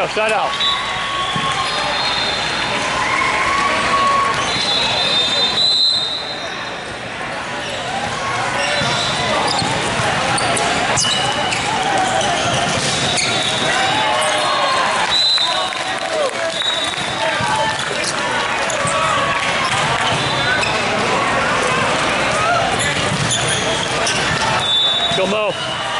go, side out. Go Mo.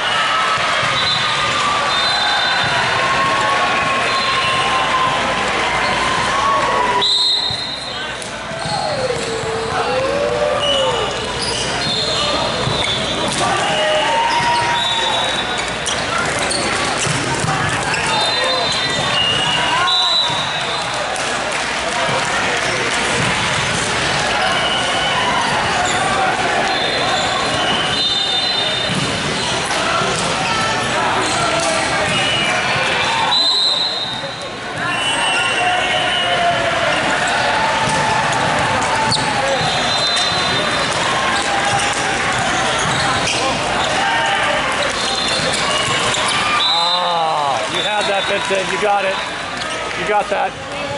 Vincent, you got it. You got that.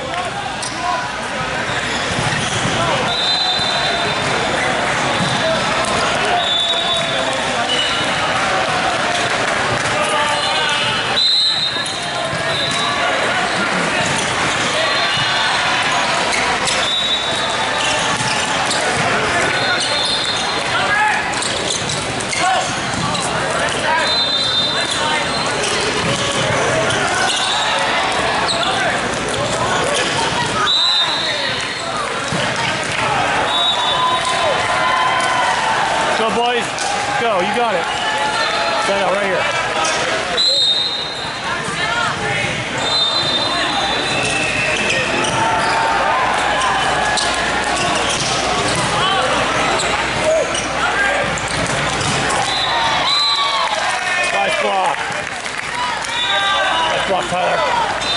Go, boys. Go. You got it. Stand out right here. 5 block. Nice block, Tyler.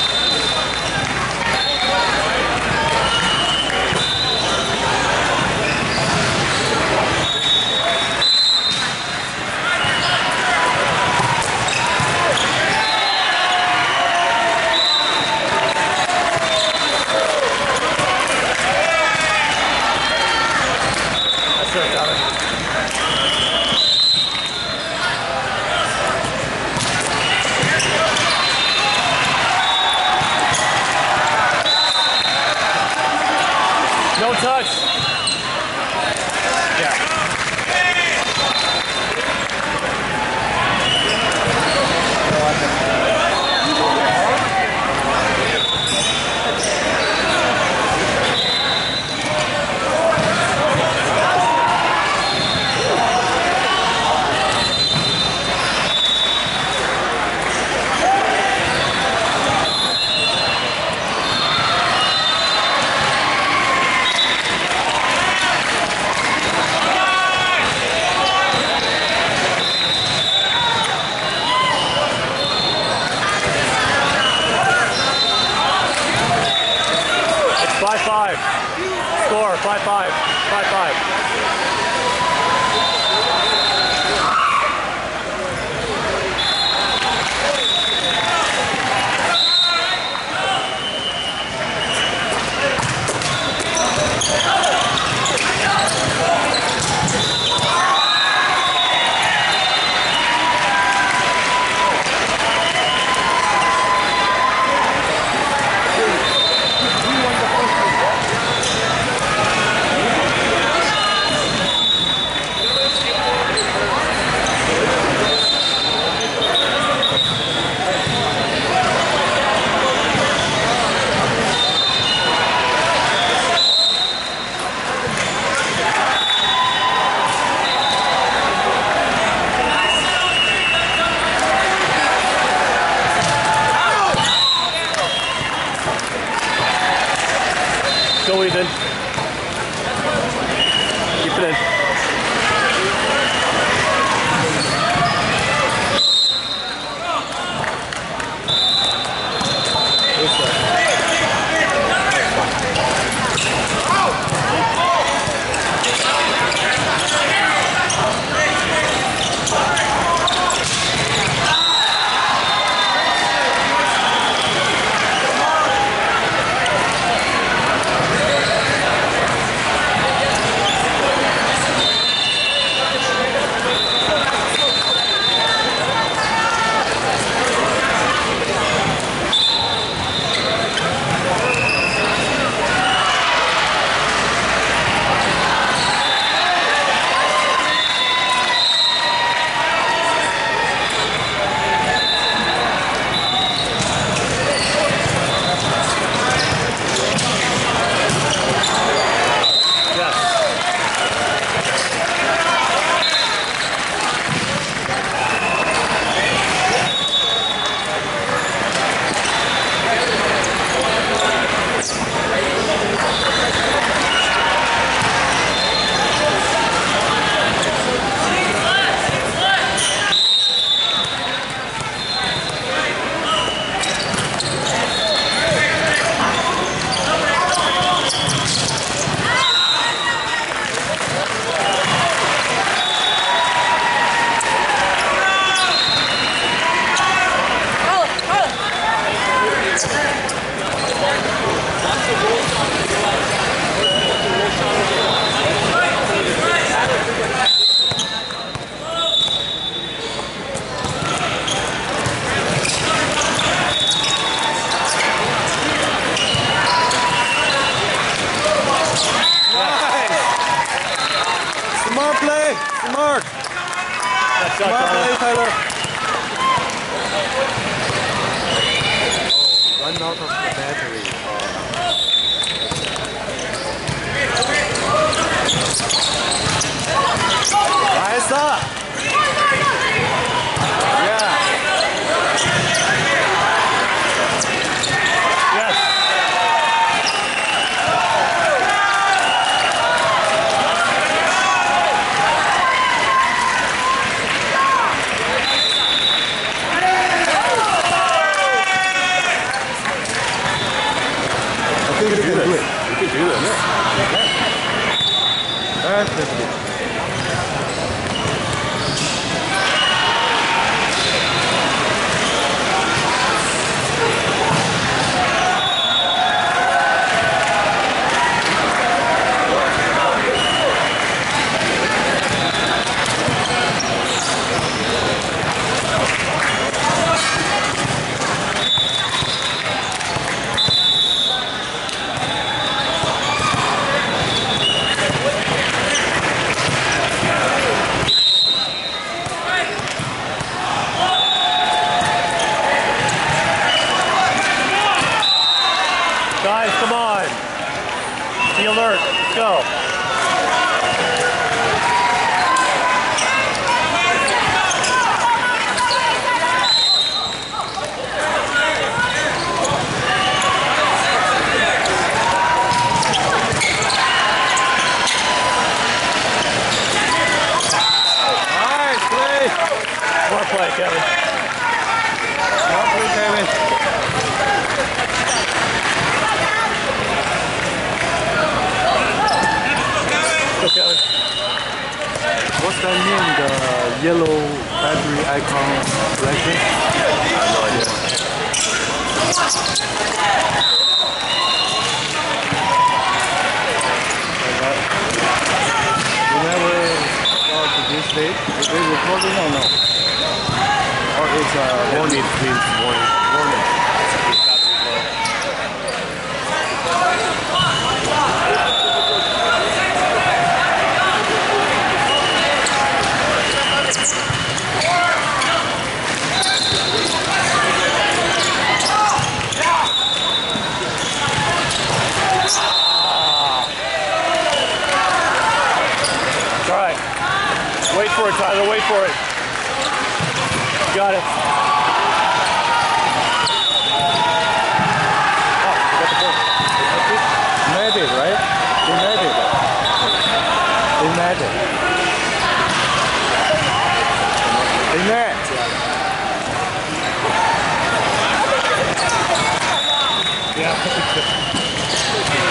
No touch. Yeah. It's 5-5. Score 5-5. 5-5. Go Ethan. Keep it in. work. That's Come on, play, Tyler. Run out of the battery. Nice up. Yeah. Yes. I think you can do it. You can do this. Perfectly. Guys, come on. Be alert. Let's go. Nice play. More play, Kevin. Well played, Kevin. Go, Kevin. What's that mean? The yellow battery icon flashing? I have no idea. You never got to this stage? Is it recording or no? Or it's a Warning, means warning. warning? All right. Wait for it, Tyler. Wait for it. Got it. Oh, you got the ball. Made it, right? They made it. They made it. They made it. Yeah.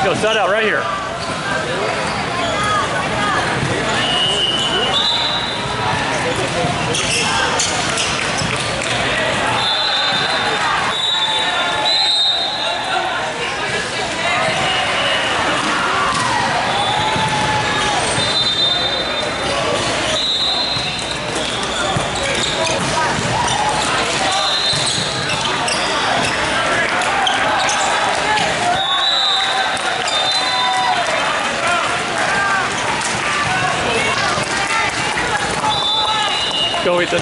Go, side out right here. Go, Ethan.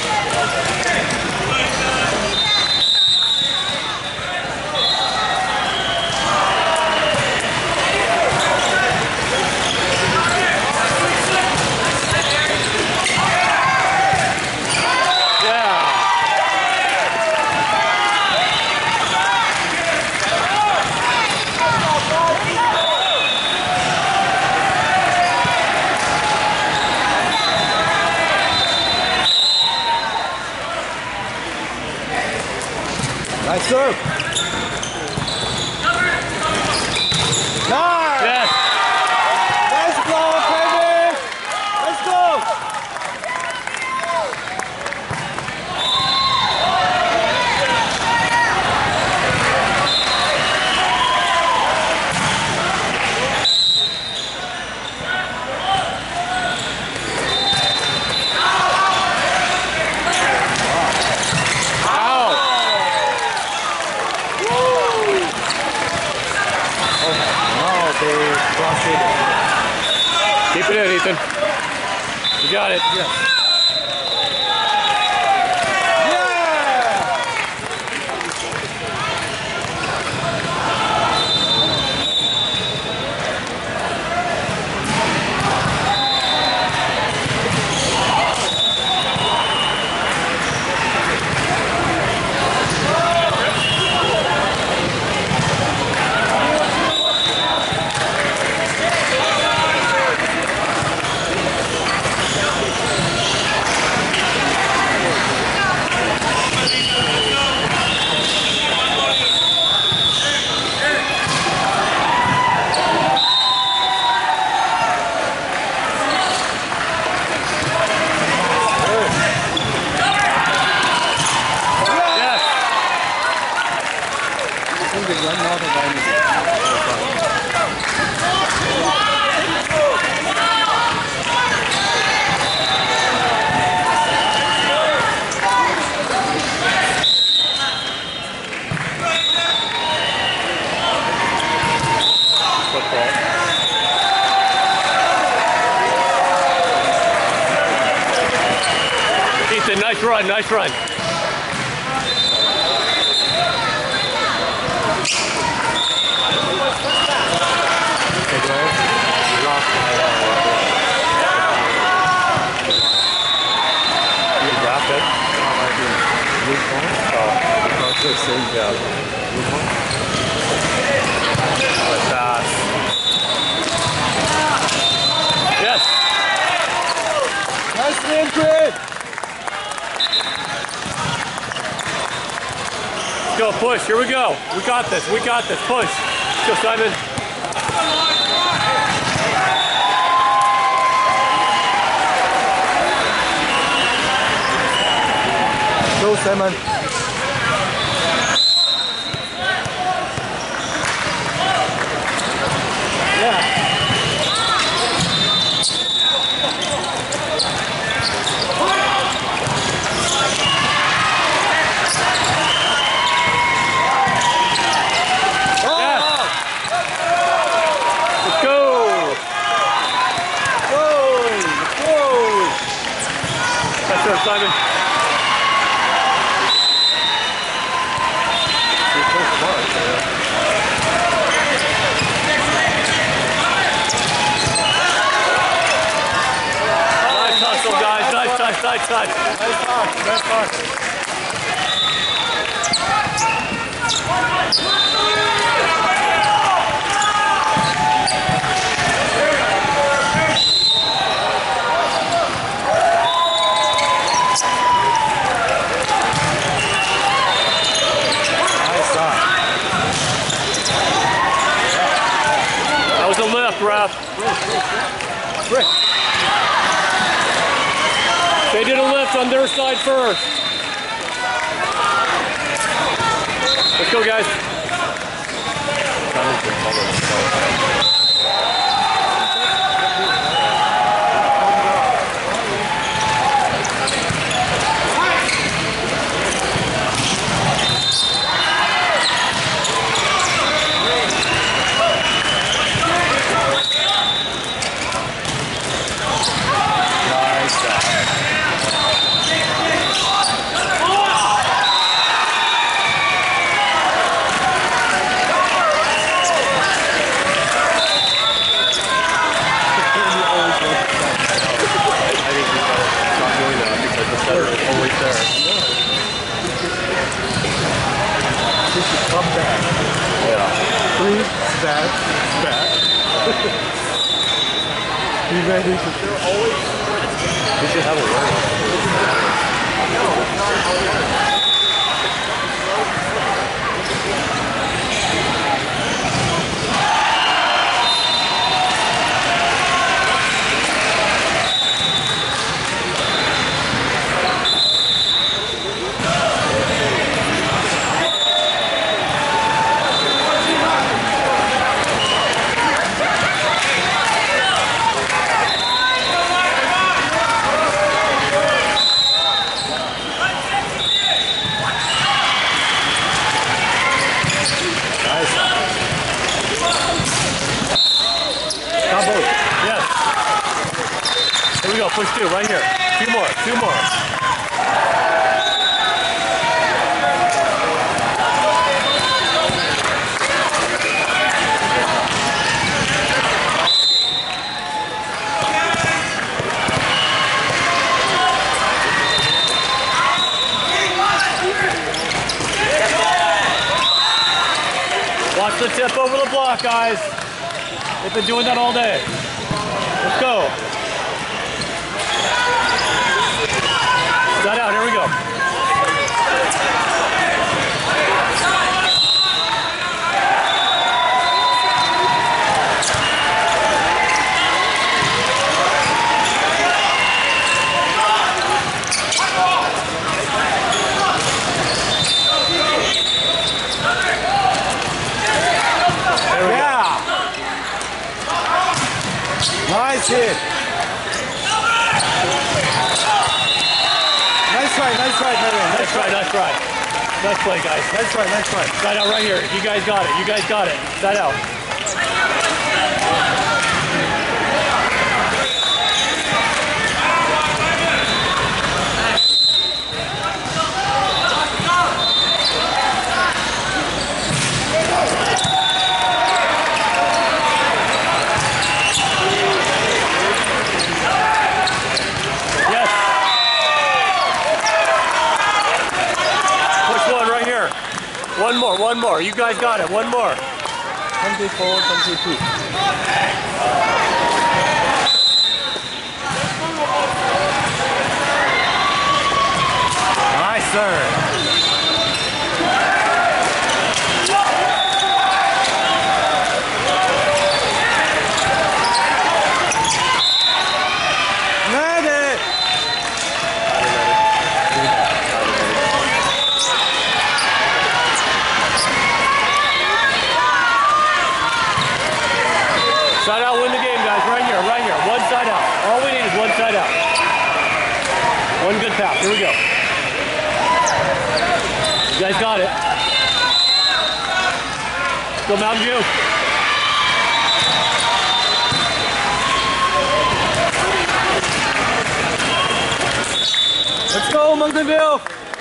Nice serve. Nice. Yes. Nice blow, baby. Let's go. Keep it in, Ethan. You got it. Yeah. Ethan, nice run, nice run. Yes. Nice win, Chris. Go, push. Here we go. We got this. We got this. Push. Go, Simon. Go, Simon. Yeah. Simon. Nice hustle, guys. Nice touch, nice touch. Nice touch, nice touch. ref. Rick. They did a lift on their side first. Let's go, guys. Come back. Yeah. 3 steps back. Be ready to We should have a word. Yes. Here we go. Push 2 right here. 2 more. 2 more. Watch the tip over the block, guys. They've been doing that all day. Let's go. Set out, here we go. There we go. Nice hit. Nice try, Marion. Nice try, nice try. Nice play, guys. Nice try. Side out right here. You guys got it. You guys got it. Side out. Yes. Push 1 right here. One more. You guys got it. One more. 24, 22. Nice serve. Let it. Side out, win the game, guys. Right here. One side out. All we need is one side out. One good pass. Here we go. You guys got it. Go Mountain View. Let's go, Mountain View.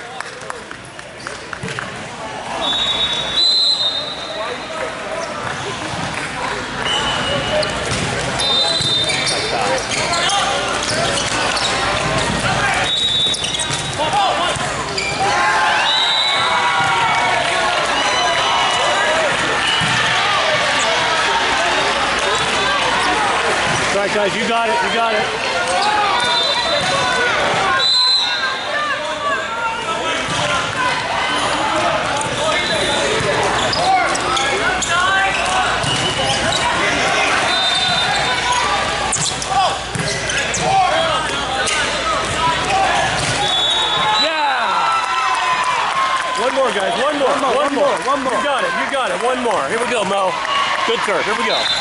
All right, guys, you got it. One more, guys. One more. One more. You got it. You got it. One more. Here we go, Mo. Good serve. Here we go.